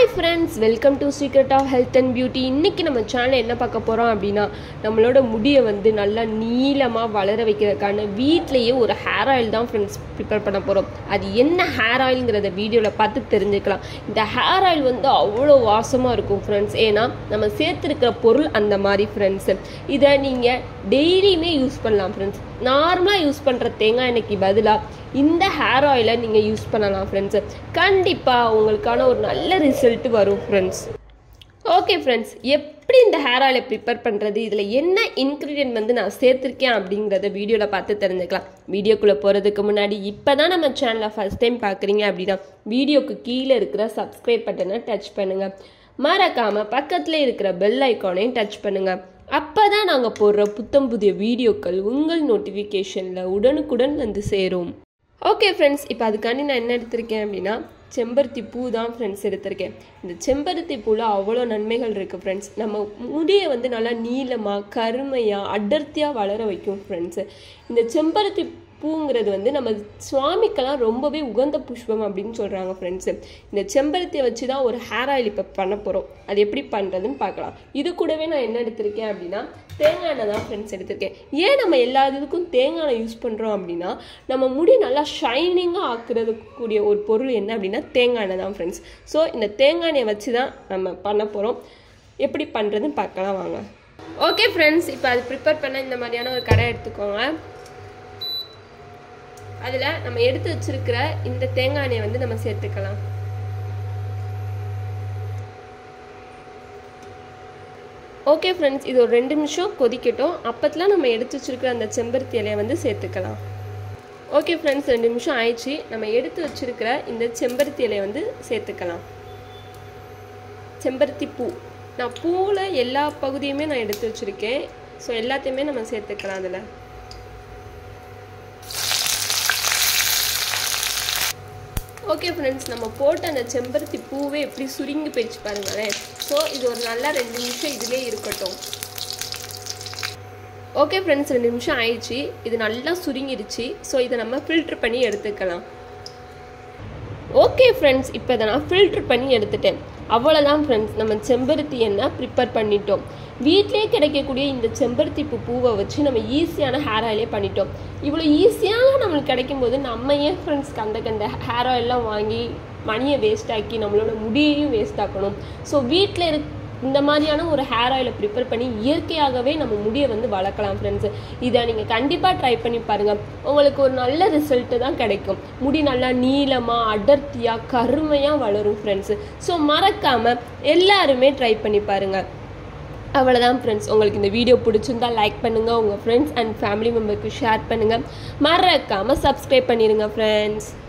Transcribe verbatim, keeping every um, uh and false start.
Hi friends, welcome to Secret of Health and Beauty. இன்னைக்கு நம்ம சேனல்ல என்ன பார்க்க போறோம் அப்படினா நம்மளோட முடியை வந்து நல்லா நீளமா வளர வைக்கிறதுக்கான வீட்லயே ஒரு ஹேர் ஆயில் தான் friends prepare பண்ண போறோம். அது என்ன ஹேர் ஆயில்ங்கறத வீடியோல பார்த்து தெரிஞ்சுக்கலாம். இந்த ஹேர் ஆயில் வந்து அவ்வளோ வாசமா இருக்கும் friends. ஏனா நம்ம சேர்த்திருக்கிற பொருள் அந்த மாதிரி friends. இத நீங்க டெய்லியுமே யூஸ் பண்ணலாம் friends. நார்மலா யூஸ் பண்ற தேங்காய் எண்ணெய்க்கு பதிலா இந்த ஹேர் ஆயிலை நீங்க யூஸ் பண்ணலாம் friends. கண்டிப்பா உங்களுக்கான ஒரு நல்ல ரிசல்ட் வரும் friends. ஓகே friends, எப்படி இந்த ஹேர் ஆயிலை ப்ரிப்பேர் பண்றது, இதுல என்ன இன்கிரிடியன்ட் வந்து நான் சேர்த்திருக்கேன் அப்படிங்கறத வீடியோல பார்த்து தெரிஞ்சுக்கலாம். வீடியோக்குள்ள போறதுக்கு முன்னாடி இப்பதான் நம்ம சேனலை ஃபர்ஸ்ட் டைம் பார்க்கறீங்க அப்படினா வீடியோக்கு கீழே இருக்கிற சப்ஸ்கிரைப் பட்டனை டச் பண்ணுங்க. மறக்காம பக்கத்துல இருக்கிற பெல் ஐகானையும் டச் பண்ணுங்க. அப்பதான் நாங்க போடுற புத்தம் புதிய வீடியோக்கள் உங்கள் நோட்டிஃபிகேஷன்ல உடனுக்குடன் வந்து சேரும். ஓகே ஃப்ரெண்ட்ஸ், இப்போ அதுக்காண்டி நான் என்ன எடுத்திருக்கேன் அப்படின்னா செம்பருத்தி பூ தான் ஃப்ரெண்ட்ஸ் எடுத்திருக்கேன். இந்த செம்பருத்தி பூவில் அவ்வளோ நன்மைகள் இருக்குது ஃப்ரெண்ட்ஸ். நம்ம முடியை வந்து நல்லா நீளமாக கருமையாக அடர்த்தியாக வளர வைக்கும் ஃப்ரெண்ட்ஸு. இந்த செம்பருத்தி பூங்கிறது வந்து நம்ம சுவாமிக்கெல்லாம் ரொம்பவே உகந்த புஷ்பம் அப்படின்னு சொல்கிறாங்க ஃப்ரெண்ட்ஸு. இந்த செம்பருத்தியை வச்சு தான் ஒரு ஹேர் ஆயில் இப்போ பண்ண போகிறோம். அது எப்படி பண்ணுறதுன்னு பார்க்கலாம். இது கூடவே நான் என்ன எடுத்திருக்கேன் அப்படின்னா தேங்காய் எண்ணெய் தான் ஃப்ரெண்ட்ஸ் எடுத்திருக்கேன். ஏன் நம்ம எல்லா இதுக்கும் தேங்காய் எண்ணெய் யூஸ் பண்ணுறோம் அப்படின்னா நம்ம முடி நல்லா ஷைனிங்காக ஆக்குறதுக்கு கூடிய ஒரு பொருள் என்ன அப்படின்னா தேங்காய் எண்ணெய் தான் ஃப்ரெண்ட்ஸ். ஸோ இந்த தேங்காய் எண்ணெயை வச்சு தான் நம்ம பண்ண போகிறோம். எப்படி பண்ணுறதுன்னு பார்க்கலாம் வாங்க. ஓகே ஃப்ரெண்ட்ஸ், இப்போ அது ப்ரிப்பேர் பண்ண இந்த மாதிரியான ஒரு கடை எடுத்துக்கோங்க. அதில் நம்ம எடுத்து வச்சிருக்கிற இந்த தேங்காய் எண்ணெயை வந்து நம்ம சேர்த்துக்கலாம். ஓகே ஃப்ரெண்ட்ஸ், இது ஒரு ரெண்டு நிமிஷம் கொதிக்கட்டும். அப்போத்துல நம்ம எடுத்து வச்சிருக்கிற அந்த செம்பருத்தி இலையை வந்து சேர்த்துக்கலாம். ஓகே ஃப்ரெண்ட்ஸ், ரெண்டு நிமிஷம் ஆயிடுச்சு. நம்ம எடுத்து வச்சிருக்கிற இந்த செம்பருத்தி இலையை வந்து சேர்த்துக்கலாம். செம்பருத்தி பூ, நான் பூவில் எல்லா பகுதியுமே நான் எடுத்து வச்சிருக்கேன். ஸோ எல்லாத்தையுமே நம்ம சேர்த்துக்கலாம். அதில் ஓகே ஃப்ரெண்ட்ஸ், நம்ம போட்ட அந்த செம்பருத்தி பூவே எப்படி சுருங்கி போயிடுச்சு பாருங்களேன். ஸோ இது ஒரு நல்லா ரெண்டு நிமிஷம் இதிலே இருக்கட்டும். ஓகே ஃப்ரெண்ட்ஸ், ரெண்டு நிமிஷம் ஆயிடுச்சு. இது நல்லா சுருங்கிடுச்சு. ஸோ இதை நம்ம ஃபில்ட்ரு பண்ணி எடுத்துக்கலாம். ஓகே ஃப்ரெண்ட்ஸ், இப்போ இதை நான் ஃபில்ட்ரு பண்ணி எடுத்துட்டேன். அவ்வளோதான் ஃப்ரெண்ட்ஸ், நம்ம செம்பருத்தி எண்ணெய் ப்ரிப்பேர் பண்ணிட்டோம். வீட்டிலே கிடைக்கக்கூடிய இந்த செம்பருத்தி பூ பூவை வச்சு நம்ம ஈஸியான ஹேர் ஆயிலே பண்ணிட்டோம். இவ்வளோ ஈஸியாக நம்மளுக்கு கிடைக்கும் போது நம்ம ஏன் ஃப்ரெண்ட்ஸ் கண்ட கண்ட ஹேர் ஆயிலெலாம் வாங்கி மணியை வேஸ்ட் ஆக்கி நம்மளோட முடியையும் வேஸ்ட் ஆக்கணும். ஸோ வீட்டில் இருக்க இந்த மாதிரியான ஒரு ஹேர் ஆயிலை ப்ரிப்பேர் பண்ணி இயற்கையாகவே நம்ம முடியை வந்து வளர்க்கலாம் ஃப்ரெண்ட்ஸு. இதை நீங்கள் கண்டிப்பாக ட்ரை பண்ணி பாருங்கள். உங்களுக்கு ஒரு நல்ல ரிசல்ட்டு தான் கிடைக்கும். முடி நல்லா நீளமாக அடர்த்தியாக கருமையாக வளரும் ஃப்ரெண்ட்ஸு. ஸோ மறக்காமல் எல்லாருமே ட்ரை பண்ணி பாருங்கள். அவ்வளோதான் ஃப்ரெண்ட்ஸ், உங்களுக்கு இந்த வீடியோ பிடிச்சிருந்தா லைக் பண்ணுங்கள், உங்கள் ஃப்ரெண்ட்ஸ் அண்ட் ஃபேமிலி மெம்பருக்கு ஷேர் பண்ணுங்கள். மறக்காமல் சப்ஸ்கிரைப் பண்ணிடுங்க ஃப்ரெண்ட்ஸ்.